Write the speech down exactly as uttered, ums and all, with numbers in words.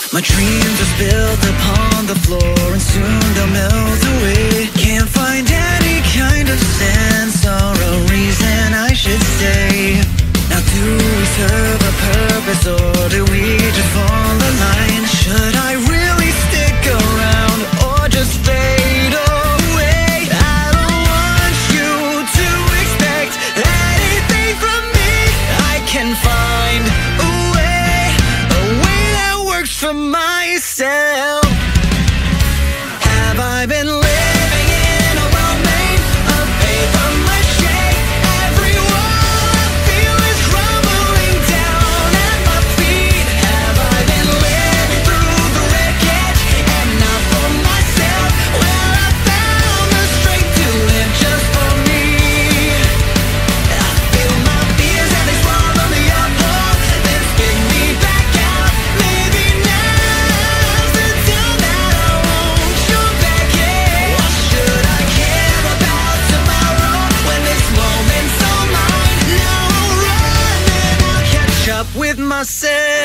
My dreams are spilled upon the floor and soon they'll melt away. Can't find any kind of sense or a reason I should stay. Now do we serve a purpose or do we just fall a line? Should I really stick around or just fade away? I don't want you to expect anything from me. I can find a way, a way that works for myself. Have I been living in a world made of paper mache? Every wall I feel is crumbling down at my feet. Have I been living through the wreckage and not for myself? Well, I found the strength to live just for me. I feel my fears and they swallow me up whole, then spit me back out. Maybe now's the time that I won't jump back in. Why should I care about tomorrow when this moment's all mine? Now I'll run and I'll catch up with myself.